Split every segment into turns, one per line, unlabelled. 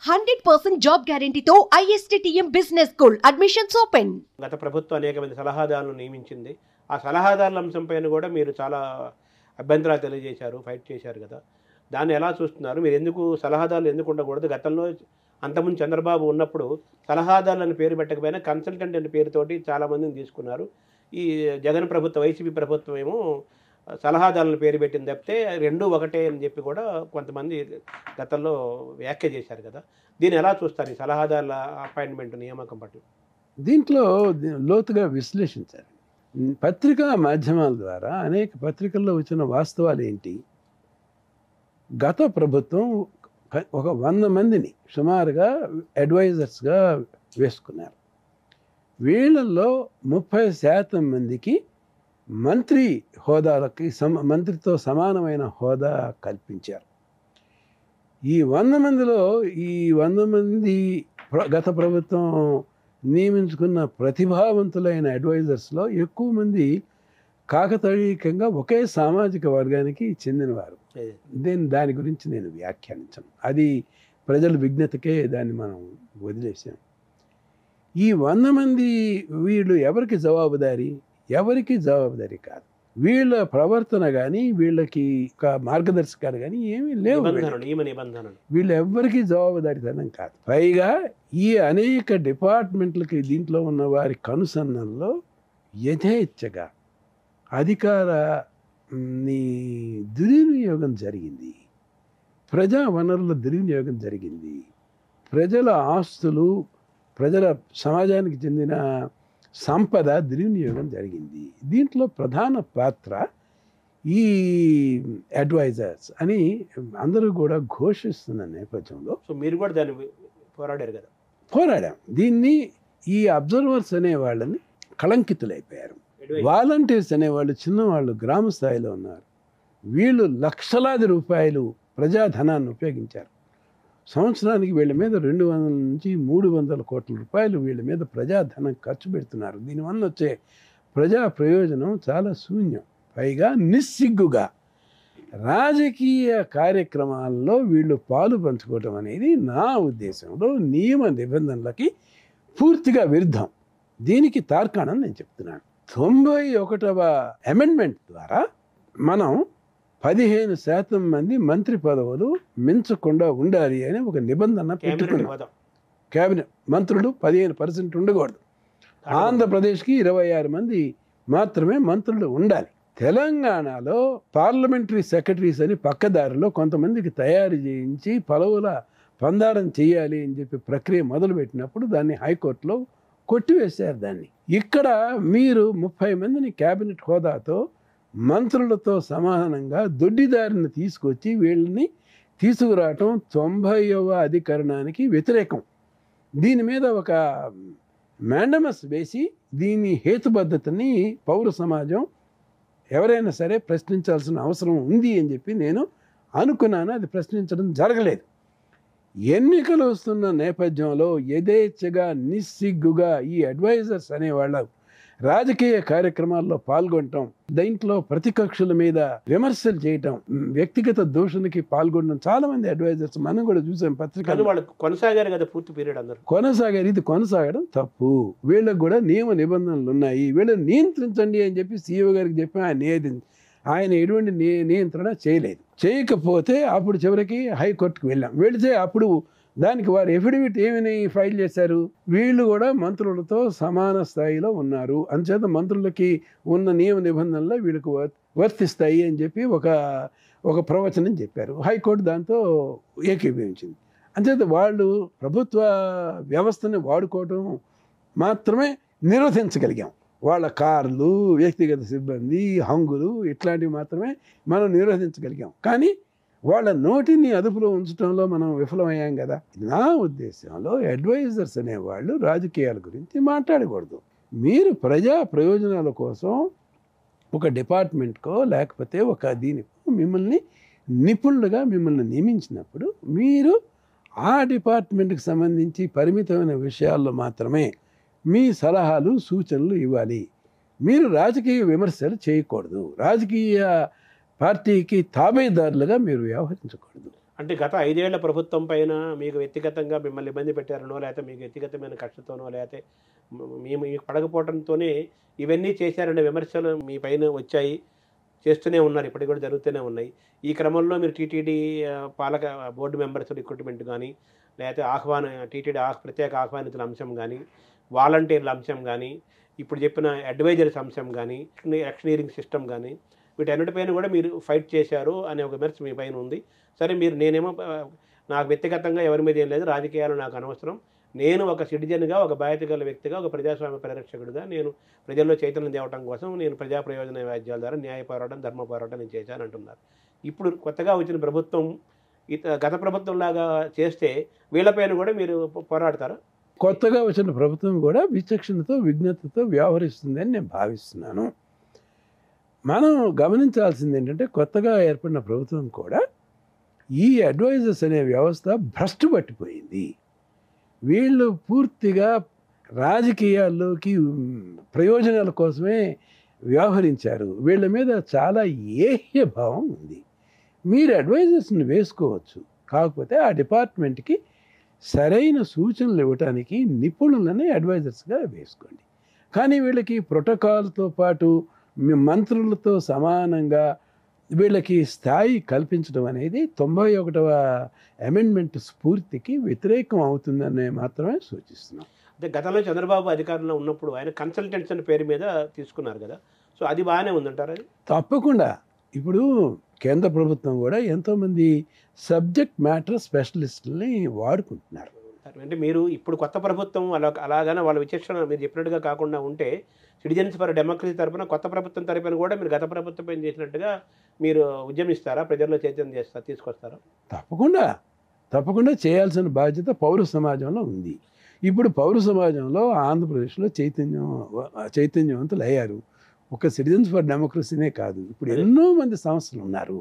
100% job గ్యారంటీతో ISTTM business school admissions open.
గత ప్రభుత్వం అనేక మంది సలహాదారులను నియమించింది. ఆ సలహాదారుల అంశంపైన కూడా మీరు చాలా అభ్యంతరాలు తెలియజేశారు, ఫైట్ చేశారు కదా. దాన్ని ఎలా చూస్తున్నారు? మీరు ఎందుకు సలహాదారులు ఎందుకు ఉండకూడదు? గతంలో అంతకుముందు చంద్రబాబు ఉన్నప్పుడు సలహాదారులను పేరు పెట్టకపోయినా కన్సల్టెంట్ అనే పేరుతోటి చాలామందిని తీసుకున్నారు. ఈ జగన్ ప్రభుత్వం, వైసీపీ ప్రభుత్వం ఏమో సలహాదారులను పేరు పెట్టింది తప్పితే రెండూ ఒకటే అని చెప్పి కూడా కొంతమంది గతంలో వ్యాఖ్య చేశారు కదా. దీన్ని ఎలా చూస్తారు ఈ సలహాదారుల అపాయింట్మెంట్ నియామకం పట్ల?
దీంట్లో లోతుగా విశ్లేషించారు. పత్రికా మాధ్యమాల ద్వారా అనేక పత్రికల్లో వచ్చిన వాస్తవాలు ఏంటి? గత ప్రభుత్వం ఒక 100 మందిని సుమారుగా అడ్వైజర్స్గా వేసుకున్నారు. వీళ్ళల్లో 30% మందికి మంత్రి హోదాలకి మంత్రితో సమానమైన హోదా కల్పించారు. ఈ 100 మందిలో ఈ 100 మంది గత ప్రభుత్వం నియమించుకున్న ప్రతిభావంతులైన అడ్వైజర్స్లో ఎక్కువ మంది కాకతాళీయంగా ఒకే సామాజిక వర్గానికి చెందినవారు. దాని గురించి నేను వ్యాఖ్యానించను, అది ప్రజల విజ్ఞతకే దాన్ని మనం వదిలేసాం. ఈ 100 మంది వీళ్ళు ఎవరికి జవాబుదారీ? ఎవరికి జవాబుదారీ కాదు. వీళ్ళ ప్రవర్తన కానీ వీళ్ళకి ఒక మార్గదర్శకాలు కానీ ఏమీ లేవు. వీళ్ళు ఎవ్వరికీ జవాబుదారీతనం కాదు. పైగా ఈ అనేక డిపార్ట్మెంట్లకి దీంట్లో ఉన్న వారి కనుసన్నల్లో యథేచ్ఛగా అధికారాన్ని దుర్వినియోగం జరిగింది, ప్రజా వనరుల దుర్వినియోగం జరిగింది, ప్రజల ఆస్తులు, ప్రజల సమాజానికి చెందిన సంపద దుర్వినియోగం జరిగింది. దీంట్లో ప్రధాన పాత్ర ఈ అడ్వైజర్స్ అని అందరూ కూడా ఘోషిస్తున్న నేపథ్యంలో
మీరు కూడా దాన్ని పోరాడారు కదా.
పోరాడాం. దీన్ని ఈ అబ్జర్వర్స్ అనే వాళ్ళని కళంకితులైపోయారు. వాలంటీర్స్ అనేవాళ్ళు చిన్నవాళ్ళు గ్రామ స్థాయిలో ఉన్నారు. వీళ్ళు లక్షలాది రూపాయలు ప్రజాధనాన్ని ఉపయోగించారు. సంవత్సరానికి వీళ్ళ మీద 200 నుంచి 300 కోట్ల రూపాయలు వీళ్ళ మీద ప్రజాధనం ఖర్చు పెడుతున్నారు. దీనివల్ల వచ్చే ప్రజా ప్రయోజనం చాలా శూన్యం. పైగా నిస్సిగ్గుగా రాజకీయ కార్యక్రమాల్లో వీళ్ళు పాలు పంచుకోవటం అనేది నా ఉద్దేశంలో నియమ నిబంధనలకి పూర్తిగా విరుద్ధం. దీనికి తార్కాణం నేను చెప్తున్నాను. 91వ అమెండ్మెంట్ ద్వారా మనం 15% మంది మంత్రి పదవులు మించకుండా ఉండాలి అని ఒక నిబంధన పెట్టుకున్నాం. క్యాబినెట్ మంత్రులు 15% ఉండకూడదు. ఆంధ్రప్రదేశ్కి 26 మంది మాత్రమే మంత్రులు ఉండాలి. తెలంగాణలో పార్లమెంటరీ సెక్రటరీస్ అని పక్కదారిలో కొంతమందికి తయారు చేయించి పదవుల పందారం చేయాలి అని చెప్పి ప్రక్రియ మొదలుపెట్టినప్పుడు దాన్ని హైకోర్టులో కొట్టివేశారు. దాన్ని ఇక్కడ మీరు 30 మందిని క్యాబినెట్ హోదాతో మంత్రులతో సమానంగా దొడ్డిదారిని తీసుకొచ్చి వీళ్ళని తీసుకురావటం 90వ అధికరణానికి వ్యతిరేకం. దీని మీద ఒక మ్యాండమస్ వేసి దీని హేతుబద్ధతని పౌర సమాజం ఎవరైనా సరే ప్రశ్నించాల్సిన అవసరం ఉంది అని చెప్పి నేను అనుకున్నాను. అది ప్రశ్నించడం జరగలేదు. ఎన్నికలు వస్తున్న నేపథ్యంలో యథేచ్ఛగా నిస్సిగ్గుగా ఈ అడ్వైజర్స్ అనేవాళ్ళ రాజకీయ కార్యక్రమాల్లో పాల్గొనటం, దీంట్లో ప్రతికక్షల మీద విమర్శలు చేయటం, వ్యక్తిగత దూషణకి పాల్గొనడం చాలా మంది అడ్వైజర్స్ మనం కూడా చూసాం. పత్రికలు వాళ్ళు
కొనసాగారు కదా, పూర్తి పీరియడ్ అందరూ కొనసాగారు.
ఇది కొనసాగడం తప్పు. వీళ్ళకి కూడా నియమ నిబంధనలు ఉన్నాయి. వీళ్ళని నియంత్రించండి అని చెప్పి CEO గారికి చెప్పి ఆయన ఎటువంటి నియంత్రణ చేయలేదు. చేయకపోతే అప్పుడు చివరికి హైకోర్టుకు వెళ్ళాం. వెళితే అప్పుడు దానికి వారు ఎఫిడవిట్ ఏమని ఫైల్ చేశారు? వీళ్ళు కూడా మంత్రులతో సమాన స్థాయిలో ఉన్నారు, అంచేత మంత్రులకి ఉన్న నియమ నిబంధనలు వీళ్ళకు వర్తిస్తాయి అని చెప్పి ఒక ప్రవచనం చెప్పారు. హైకోర్టు దాంతో ఏకీభవించింది. అంచేత వాళ్ళు ప్రభుత్వ వ్యవస్థని వాడుకోవటం మాత్రమే నిరోధించగలిగాం. వాళ్ళ కార్లు, వ్యక్తిగత సిబ్బంది, హంగులు ఇట్లాంటివి మాత్రమే మనం నిరోధించగలిగాం. కానీ వాళ్ళ నోటిని అదుపులో ఉంచడంలో మనం విఫలమయ్యాం కదా. నా ఉద్దేశంలో అడ్వైజర్స్ అనేవాళ్ళు రాజకీయాల గురించి మాట్లాడకూడదు. మీరు ప్రజా ప్రయోజనాల కోసం ఒక డిపార్ట్మెంట్కో లేకపోతే ఒక దీనికో మిమ్మల్ని నిపుణులుగా నియమించినప్పుడు మీరు ఆ డిపార్ట్మెంట్కి సంబంధించి పరిమితమైన విషయాల్లో మాత్రమే మీ సలహాలు సూచనలు ఇవ్వాలి. మీరు రాజకీయ విమర్శలు చేయకూడదు. రాజకీయ పార్టీకి తాబేదారులుగా మీరు వ్యవహరించకూడదు.
అంటే గత 5 ఏళ్ల ప్రభుత్వం పైన మీకు వ్యక్తిగతంగా మిమ్మల్ని ఇబ్బంది పెట్టారనో, లేకపోతే మీకు వ్యక్తిగతమైన కక్షతోనో, లేకపోతే మీకు పడకపోవడంతోనే ఇవన్నీ చేశారనే విమర్శలు మీ పైన వచ్చాయి, చేస్తూనే ఉన్నారు, ఇప్పటికి కూడా జరుగుతూనే ఉన్నాయి. ఈ క్రమంలో మీరు టీటీడీ పాలక బోర్డు మెంబర్స్ రిక్రూట్మెంట్ కానీ, లేకపోతే టీటీడీ ప్రత్యేక ఆహ్వానితుల అంశం కానీ, వాలంటీర్ల అంశం కానీ, ఇప్పుడు చెప్పిన అడ్వైజర్స్ అంశం కానీ, ఎలక్షనీరింగ్ సిస్టమ్ కానీ, వీటన్నిటిపైన కూడా మీరు ఫైట్ చేశారు అనే ఒక విమర్శ మీ పైన ఉంది. సరే, నేనేమో నాకు వ్యక్తిగతంగా ఎవరి మీద ఏం లేదు, రాజకీయాలు నాకు అనవసరం, నేను ఒక సిటిజన్గా, ఒక బాధ్యత గల వ్యక్తిగా, ఒక ప్రజాస్వామ్య పరిరక్షకుడిగా నేను ప్రజల్లో చైతన్యం తేవడం కోసం నేను ప్రజా ప్రయోజన వ్యాజ్యాల ద్వారా న్యాయ పోరాటం, ధర్మ పోరాటం నేను చేశాను అంటున్నారు. ఇప్పుడు కొత్తగా వచ్చిన ప్రభుత్వం గత ప్రభుత్వంలాగా చేస్తే వీళ్ళపైన కూడా మీరు పోరాడతారా?
కొత్తగా వచ్చిన ప్రభుత్వం కూడా విచక్షణతో, విజ్ఞతతో వ్యవహరిస్తుందని నేను భావిస్తున్నాను. మనం గమనించాల్సింది ఏంటంటే, కొత్తగా ఏర్పడిన ప్రభుత్వం కూడా ఈ అడ్వైజర్స్ అనే వ్యవస్థ భ్రష్టు పట్టిపోయింది. వీళ్ళు పూర్తిగా రాజకీయాల్లోకి ప్రయోజనాల కోసమే వ్యవహరించారు. వీళ్ళ మీద చాలా ఏహ్య భావం ఉంది. మీరు అడ్వైజర్స్ని వేసుకోవచ్చు, కాకపోతే ఆ డిపార్ట్మెంట్కి సరైన సూచనలు ఇవ్వటానికి నిపుణులని అడ్వైజర్స్గా వేసుకోండి. కానీ వీళ్ళకి ప్రోటోకాల్తో పాటు మంత్రులతో సమానంగా వీళ్ళకి స్థాయి కల్పించడం అనేది 91వ అమెండ్మెంట్ స్ఫూర్తికి వ్యతిరేకం అవుతుందని మాత్రమే సూచిస్తున్నాం.
అంటే గతంలో చంద్రబాబు అధికారంలో ఉన్నప్పుడు ఆయన కన్సల్టెంట్స్ అనే పేరు మీద తీసుకున్నారు కదా, సో అది బాగానే ఉందంటారు? అది
తప్పకుండా. ఇప్పుడు కేంద్ర ప్రభుత్వం కూడా ఎంతోమంది సబ్జెక్ట్ మ్యాటర్ స్పెషలిస్టులని వాడుకుంటున్నారు.
అంటే మీరు ఇప్పుడు కొత్త ప్రభుత్వం అలాగనే వాళ్ళ విచక్షణ మీరు చెప్పినట్టుగా కాకుండా ఉంటే, సిటిజన్స్ ఫర్ డెమోక్రసీ తరఫున కొత్త ప్రభుత్వం తరఫున కూడా మీరు గత ప్రభుత్వం పైన చేసినట్టుగా మీరు ఉద్యమిస్తారా? ప్రజల్లో చైతన్యం తీసుకొస్తారా?
తప్పకుండా చేయాల్సిన బాధ్యత పౌర సమాజంలో ఉంది. ఇప్పుడు పౌర సమాజంలో ఆంధ్రప్రదేశ్లో చైతన్యవంతులు అయ్యారు. ఒక సిటిజన్స్ ఫర్ డెమోక్రసీనే కాదు, ఇప్పుడు ఎన్నో మంది సంస్థలు ఉన్నారు.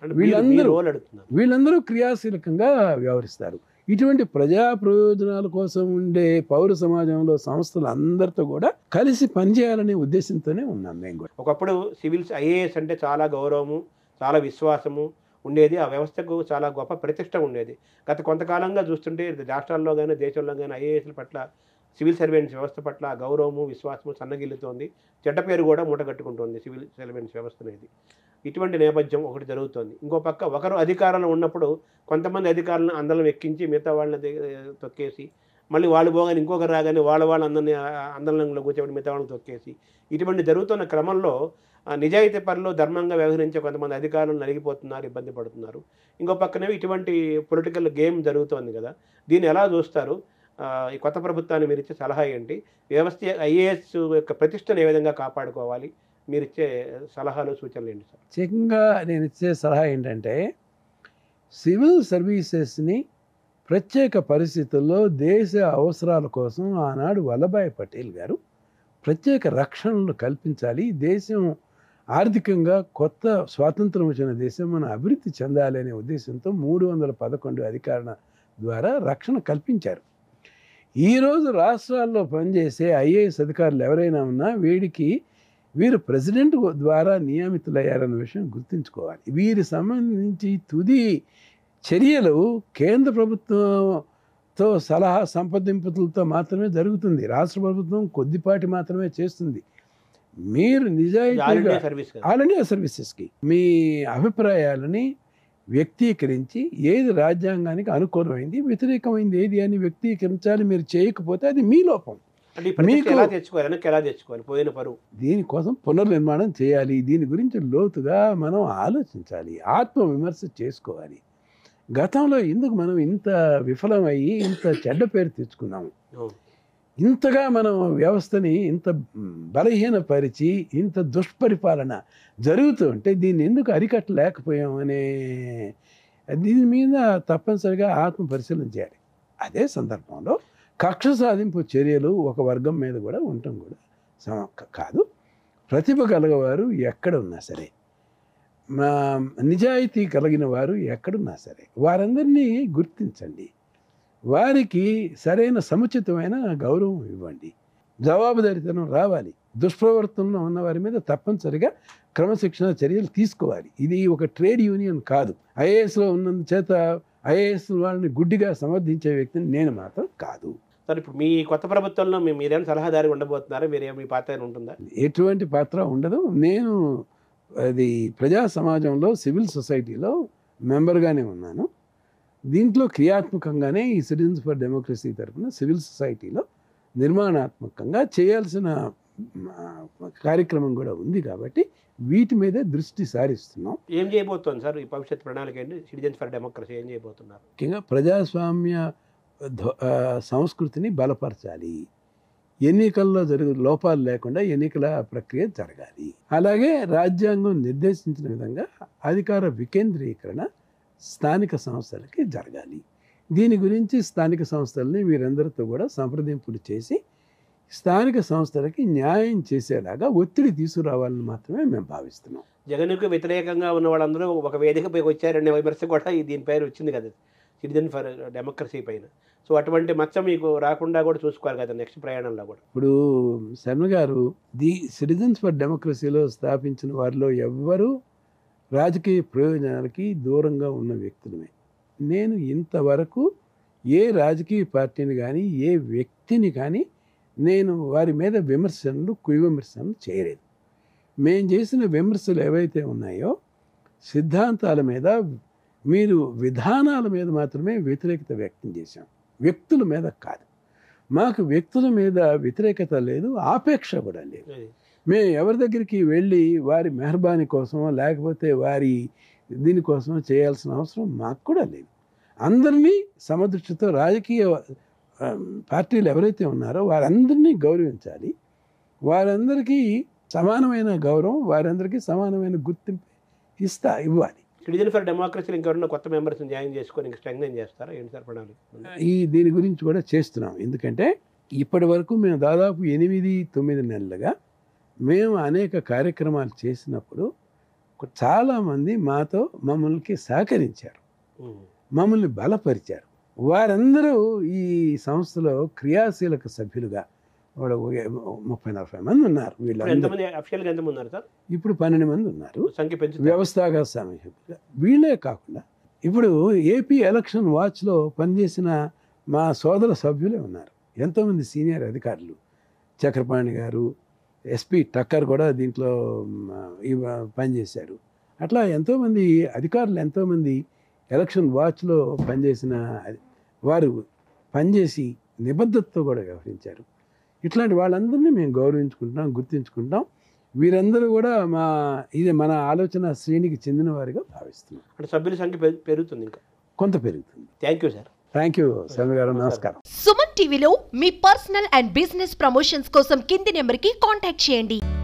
వీళ్ళందరూ క్రియాశీలకంగా వ్యవహరిస్తారు. ఇటువంటి ప్రజా ప్రయోజనాల కోసం ఉండే పౌర సమాజంలో సంస్థలు అందరితో కూడా కలిసి పనిచేయాలనే ఉద్దేశంతోనే ఉన్నాం మేము కూడా.
ఒకప్పుడు సివిల్స్ ఐఏఎస్ అంటే చాలా గౌరవము, చాలా విశ్వాసము ఉండేది, ఆ వ్యవస్థకు చాలా గొప్ప ప్రతిష్ట ఉండేది. గత కొంతకాలంగా చూస్తుంటే రాష్ట్రాల్లో కానీ దేశంలో కానీ ఐఏఎస్ల పట్ల, సివిల్ సర్వెంట్స్ వ్యవస్థ పట్ల గౌరవము, విశ్వాసము సన్నగిల్లుతోంది, చెడ్డ పేరు కూడా మూటగట్టుకుంటుంది సివిల్ సర్వెంట్స్ వ్యవస్థ అనేది. ఇటువంటి నేపథ్యం ఒకటి జరుగుతోంది. ఇంకో పక్క ఒకరు అధికారంలో ఉన్నప్పుడు కొంతమంది అధికారులను అందరం ఎక్కించి మిగతా వాళ్ళని తొక్కేసి, మళ్ళీ వాళ్ళు పోగానే ఇంకొకరు రాగానే వాళ్ళ అందరినీ ఆందోళనలో కూర్చోబెట్టి మిగతా వాళ్ళని తొక్కేసి, ఇటువంటి జరుగుతున్న క్రమంలో నిజాయితీ పనులు ధర్మంగా వ్యవహరించే కొంతమంది అధికారులు నలిగిపోతున్నారు, ఇబ్బంది పడుతున్నారు. ఇంకో పక్కనే ఇటువంటి పొలిటికల్ గేమ్ జరుగుతోంది కదా, దీన్ని ఎలా చూస్తారు? ఈ కొత్త ప్రభుత్వాన్ని మీరు ఇచ్చే సలహా ఏంటి? వ్యవస్థ ఐఏఎస్ యొక్క ప్రతిష్టను ఏ విధంగా కాపాడుకోవాలి? మీరు ఇచ్చే సలహాలు, సూచనలు ఏంటి సార్?
ముఖ్యంగా నేను ఇచ్చే సలహా ఏంటంటే, సివిల్ సర్వీసెస్ని ప్రత్యేక పరిస్థితుల్లో దేశ అవసరాల కోసం ఆనాడు వల్లభాయ్ పటేల్ గారు ప్రత్యేక రక్షణలు కల్పించాలి. దేశం ఆర్థికంగా కొత్త స్వాతంత్రం వచ్చిన దేశం మనం అభివృద్ధి చెందాలి అనే ఉద్దేశంతో 311 అధికారణ ద్వారా రక్షణ కల్పించారు. ఈరోజు రాష్ట్రాల్లో పనిచేసే ఐఏఎస్ అధికారులు ఎవరైనా ఉన్నా వీరు ప్రెసిడెంట్ ద్వారా నియమితులయ్యారన్న విషయం గుర్తుంచుకోవాలి. వీరి సంబంధించి తుది చర్యలు కేంద్ర ప్రభుత్వంతో సలహా సంప్రదింపులతో మాత్రమే జరుగుతుంది. రాష్ట్ర ప్రభుత్వం కొద్దిపాటి మాత్రమే చేస్తుంది. మీరు నిజాయితీగా ఆల్ ఇండియా సర్వీసెస్కి మీ అభిప్రాయాలని వ్యక్తీకరించి ఏది రాజ్యాంగానికి అనుకూలమైంది, వ్యతిరేకమైంది ఏది అని వ్యక్తీకరించాలి. మీరు చేయకపోతే అది మీ లోపం. దీనికోసం పునర్నిర్మాణం చేయాలి. దీని గురించి లోతుగా మనం ఆలోచించాలి, ఆత్మవిమర్శ చేసుకోవాలి. గతంలో ఎందుకు మనం ఇంత విఫలమయ్యి ఇంత చెడ్డ పేరు తెచ్చుకున్నాము? ఇంతగా మనం వ్యవస్థని ఇంత బలహీనపరిచి ఇంత దుష్పరిపాలన జరుగుతూ ఉంటే దీన్ని ఎందుకు అరికట్టలేకపోయామనే దీని మీద తప్పనిసరిగా ఆత్మ పరిశీలన చేయాలి. అదే సందర్భంలో కక్ష సాధింపు చర్యలు ఒక వర్గం మీద కూడా ఉండటం కూడా కాదు. ప్రతిభ కలగవారు ఎక్కడ ఉన్నా సరే, నిజాయితీ కలిగిన వారు ఎక్కడున్నా సరే వారందరినీ గుర్తించండి. వారికి సరైన సముచితమైన గౌరవం ఇవ్వండి. జవాబుదారీతనం రావాలి. దుష్ప్రవర్తనలో ఉన్న వారి మీద తప్పనిసరిగా క్రమశిక్షణ చర్యలు తీసుకోవాలి. ఇది ఒక ట్రేడ్ యూనియన్ కాదు. ఐఏఎస్లో ఉన్నందు చేత ఐఏఎస్ వాళ్ళని గుడ్డిగా సమర్థించే వ్యక్తిని నేను మాత్రం కాదు.
సార్ ఇప్పుడు మీ కొత్త ప్రభుత్వంలో మీరేమైనా సలహాదారి ఉండబోతున్నారా? మీ పాత్ర ఉంటుందా?
ఎటువంటి పాత్ర ఉండదు. నేను అది ప్రజా సమాజంలో సివిల్ సొసైటీలో మెంబర్గానే ఉన్నాను. దీంట్లో క్రియాత్మకంగానే ఈ సిటిజన్స్ ఫర్ డెమోక్రసీ తరఫున సివిల్ సొసైటీలో నిర్మాణాత్మకంగా చేయాల్సిన కార్యక్రమం కూడా ఉంది. కాబట్టి వీటి మీదే దృష్టి సారిస్తున్నాం.
ఏం చేయబోతోంది సార్ ఈ భవిష్యత్ ప్రణాళిక ఏంటి? సిటిజన్స్ ఫర్ డెమోక్రసీ ఏం చేయబోతున్నారు?
ముఖ్యంగా ప్రజాస్వామ్య సంస్కృతిని బలపరచాలి. ఎన్నికల్లో లోపాలు లేకుండా ఎన్నికల ప్రక్రియ జరగాలి. అలాగే రాజ్యాంగం నిర్దేశించిన విధంగా అధికార వికేంద్రీకరణ స్థానిక సంస్థలకి జరగాలి. దీని గురించి స్థానిక సంస్థలని వీరందరితో కూడా సంప్రదింపులు చేసి స్థానిక సంస్థలకి న్యాయం చేసేలాగా ఒత్తిడి తీసుకురావాలని మాత్రమే మేము భావిస్తున్నాం.
జగన్కు వ్యతిరేకంగా ఉన్న వాళ్ళందరూ ఒక వేదికపై వచ్చారనే విమర్శ కూడా దీనిపైన వచ్చింది కదా, సిటిజన్ ఫర్ డెమోక్రసీ పైన. సో అటువంటి మచ్చ మీకు రాకుండా కూడా చూసుకోవాలి కదా నెక్స్ట్ ప్రయాణంలో కూడా.
ఇప్పుడు శర్మ గారు సిటిజన్స్ ఫర్ డెమోక్రసీలో స్థాపించిన వారిలో ఎవ్వరూ రాజకీయ ప్రయోజనాలకి దూరంగా ఉన్న వ్యక్తులమే. నేను ఇంతవరకు ఏ రాజకీయ పార్టీని కానీ ఏ వ్యక్తిని కానీ నేను వారి మీద విమర్శనలు కువిమర్శనలు చేయలేదు. మేము చేసిన విమర్శలు ఏవైతే ఉన్నాయో సిద్ధాంతాల మీద, మీరు విధానాల మీద మాత్రమే వ్యతిరేకత వ్యక్తం చేశాం, వ్యక్తుల మీద కాదు. మాకు వ్యక్తుల మీద వ్యతిరేకత లేదు, ఆపేక్ష కూడా లేదు. మేము ఎవరి దగ్గరికి వెళ్ళి వారి మెహర్బానీ కోసమో లేకపోతే వారి దీనికోసమో చేయాల్సిన అవసరం మాకు కూడా లేదు. అందరినీ సమదృష్టితో రాజకీయ పార్టీలు ఎవరైతే ఉన్నారో వారందరినీ గౌరవించాలి. వారందరికీ సమానమైన గౌరవం, వారందరికీ సమానమైన గుర్తింపు ఇవ్వాలి.
సిటిజన్ ఫర్ డెమోక్రసీలో ఇంకెవరైనా కొత్త మెంబర్స్ జాయిన్ చేసుకొని ఇంకా స్ట్రెంగ్థెన్ చేస్తారా? ఏంటి సార్ ప్రణాళిక?
దీని గురించి కూడా చేస్తున్నాం. ఎందుకంటే ఇప్పటి వరకు మేము దాదాపు 8-9 నెలలుగా మేము అనేక కార్యక్రమాలు చేసినప్పుడు చాలామంది మాతో మమ్మల్ని సహకరించారు, మమ్మల్ని బలపరిచారు. వారందరూ ఈ సంస్థలో క్రియాశీలక సభ్యులుగా 30-40 మంది ఉన్నారు. ఇప్పుడు 12 మంది ఉన్నారు వ్యవస్థాగత సభ్యులుగా. వీళ్ళే కాకుండా ఇప్పుడు ఏపీ ఎలక్షన్ వాచ్లో పనిచేసిన మా సోదర సభ్యులే ఉన్నారు. ఎంతోమంది సీనియర్ అధికారులు, చక్రపాణి గారు, ఎస్పీ టక్కర్ కూడా దీంట్లో పనిచేశారు. అట్లా ఎంతోమంది అధికారులు, ఎంతోమంది ఎలక్షన్ వాచ్లో పనిచేసిన వారు పనిచేసి నిబద్ధతతో కూడా వ్యవహరించారు. ఇట్లాంటి వాళ్ళందరినీ మేము గౌరవించుకుంటాం, గుర్తించుకుంటాం. వీరందరూ కూడా మన ఆలోచన శ్రేణికి చెందిన వారిగా భావిస్తున్నాం.
అంటే సభ్యుల సంఖ్య పెరుగుతుంది, ఇంకా
కొంత పెరుగుతుంది.
Thank you sir.
Thank you Sharma గారు, నమస్కారం.
సుమన్ టీవీలో మీ పర్సనల్ అండ్ బిజినెస్ ప్రమోషన్స్ కోసం కింది నెంబర్కి కాంటాక్ట్ చేయండి.